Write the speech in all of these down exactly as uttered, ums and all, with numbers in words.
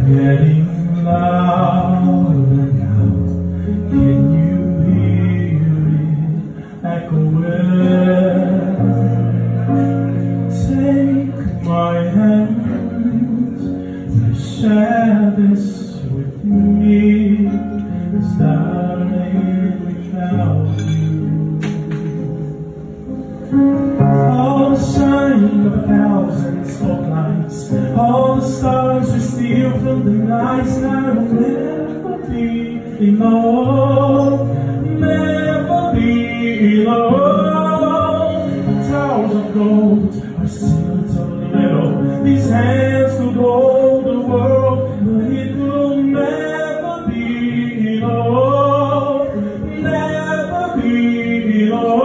getting louder now. Can you hear it echoing? Take my hand, share this with me. It's dying without you. All the shine of a thousand spotlights, all the stars we steal from the night sky will never be enough, never be enough. Towers of gold are still a little. These hands could hold the world, but it will never be enough, never be enough.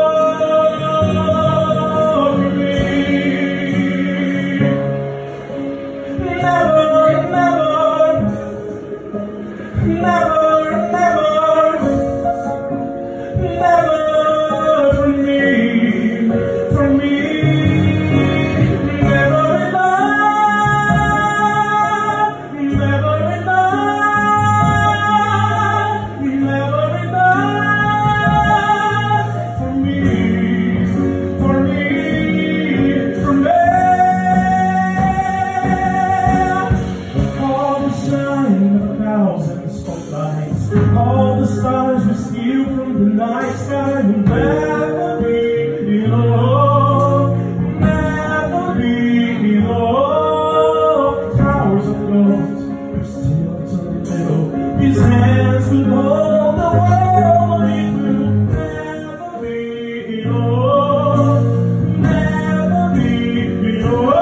All the stars we steal from the night sky will never be enough, never be enough. Towers of gold are still too little. These hands will hold the world, it will never be enough, never be enough.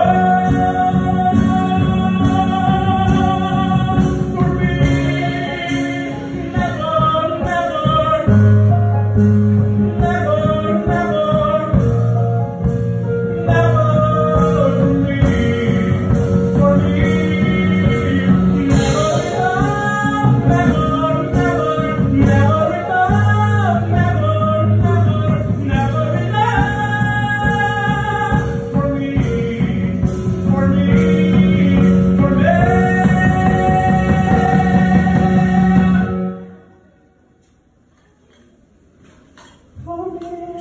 For me.